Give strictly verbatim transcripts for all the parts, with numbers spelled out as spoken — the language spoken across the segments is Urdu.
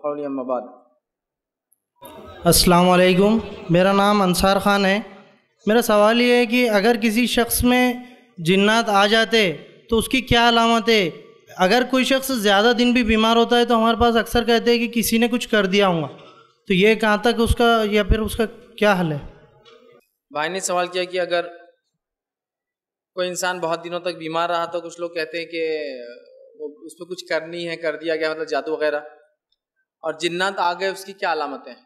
قولی اما بعد۔ السلام علیکم، میرا نام انصار خان ہے۔ میرا سوال یہ ہے کہ اگر کسی شخص میں جنات آ جاتے تو اس کی کیا علامت ہے؟ اگر کوئی شخص زیادہ دن بھی بیمار ہوتا ہے تو ہمارے پاس اکثر کہتے ہیں کہ کسی نے کچھ کر دیا ہوگا، تو یہ کہاں تک اس کا یا پھر اس کا کیا حل ہے؟ بھائی نے سوال کیا کہ اگر کوئی انسان بہت دنوں تک بیمار رہا تو کچھ لوگ کہتے ہیں کہ وہ اس پہ کچھ کرنی ہے، کر دیا گیا، مطلب جادو وغیرہ، اور جنات آ گئے، اس کی کیا علامتیں ہیں؟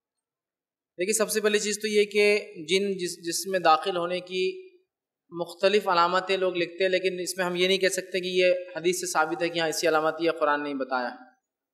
دیکھیے، سب سے پہلی چیز تو یہ کہ جن جس جسم میں داخل ہونے کی مختلف علامتیں لوگ لکھتے ہیں، لیکن اس میں ہم یہ نہیں کہہ سکتے کہ یہ حدیث سے ثابت ہے کہ ہاں ایسی علامت یہ قرآن نہیں بتایا ہے۔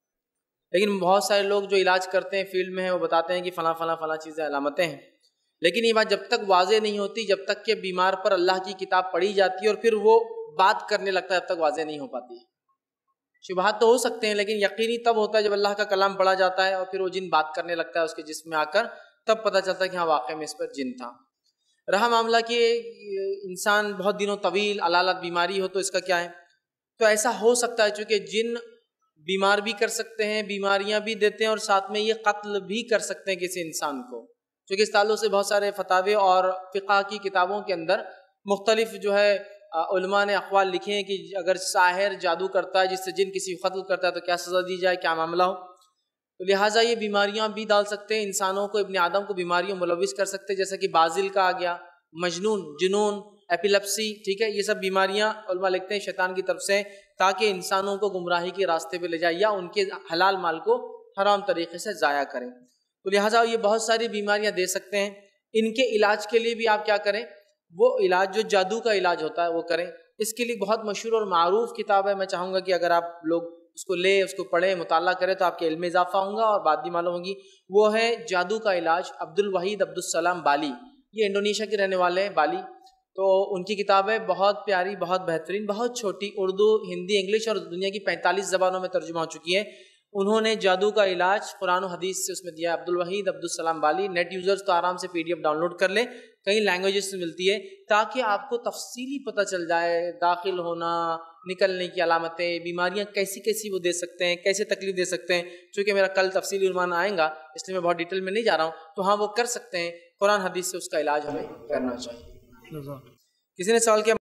لیکن بہت سارے لوگ جو علاج کرتے ہیں، فیلڈ میں ہیں، وہ بتاتے ہیں کہ فلاں فلاں فلاں چیزیں علامتیں ہیں، لیکن یہ بات جب تک واضح نہیں ہوتی، جب تک کہ بیمار پر اللہ کی کتاب پڑھی جاتی ہے اور پھر وہ بات کرنے لگتا ہے، جب تک واضح نہیں ہو پاتی ہے۔ شبہات تو ہو سکتے ہیں، لیکن یقینی تب ہوتا ہے جب اللہ کا کلام پڑھا جاتا ہے اور پھر وہ جن بات کرنے لگتا ہے اس کے جسم میں آ کر، تب پتہ چلتا ہے کہ ہاں واقعی میں اس پر جن تھا۔ رہا معاملہ کہ انسان بہت دنوں طویل علالت بیماری ہو تو اس کا کیا ہے؟ تو ایسا ہو سکتا ہے چونکہ جن بیمار بھی کر سکتے ہیں، بیماریاں بھی دیتے ہیں، اور ساتھ میں یہ قتل بھی کر سکتے ہیں کسی انسان کو، چونکہ اس تعلق سے بہت سارے فتاوے اور فقہ کی کتابوں کے اندر مختلف جو ہے علماء نے اقوال لکھے ہیں کہ اگر ساحر جادو کرتا ہے، جس سے جن کسی کو قتل کرتا ہے تو کیا سزا دی جائے، کیا معاملہ ہو۔ تو لہٰذا یہ بیماریاں بھی ڈال سکتے ہیں انسانوں کو، ابن آدم کو بیماریوں ملوث کر سکتے ہیں، جیسا کہ بازل کا آ گیا، مجنون، جنون، ایپیلیپسی، ٹھیک ہے، یہ سب بیماریاں علماء لکھتے ہیں شیطان کی طرف سے، تاکہ انسانوں کو گمراہی کے راستے پہ لے جائے یا ان کے حلال مال کو حرام طریقے سے ضائع کریں۔ تو لہٰذا یہ بہت ساری بیماریاں دے سکتے ہیں۔ ان کے علاج کے لیے بھی آپ کیا کریں؟ وہ علاج جو جادو کا علاج ہوتا ہے وہ کریں۔ اس کے لیے بہت مشہور اور معروف کتاب ہے، میں چاہوں گا کہ اگر آپ لوگ اس کو لیں، اس کو پڑھیں، مطالعہ کریں تو آپ کے علم میں اضافہ ہوگا اور بات بھی معلوم ہوگی۔ وہ ہے جادو کا علاج، عبد الوحید عبد السلام بالی، یہ انڈونیشیا کے رہنے والے ہیں، بالی۔ تو ان کی کتاب ہے بہت پیاری، بہت بہترین، بہت چھوٹی، اردو، ہندی، انگلش اور دنیا کی پینتالیس زبانوں میں ترجمہ ہو چکی ہے۔ انہوں نے جادو کا علاج قرآن و حدیث سے اس میں دیا ہے، عبد الوحید عبد السلام بالی۔ نیٹ یوزرز تو آرام سے P D F download کر لیں، کئی لینگویجز سے ملتی ہے، تاکہ آپ کو تفصیلی پتہ چل جائے داخل ہونا، نکلنے کی علامتیں، بیماریاں کیسی کیسی وہ دے سکتے ہیں، کیسے تکلیف دے سکتے ہیں۔ چونکہ میرا کل تفصیلی عنوان آئے گا، اس لیے میں بہت ڈیٹیل میں نہیں جا رہا ہوں، تو ہاں وہ کر سکتے ہیں، قرآن حدیث سے اس کا علاج ہمیں کرنا چاہیے۔ کسی نے سوال کیا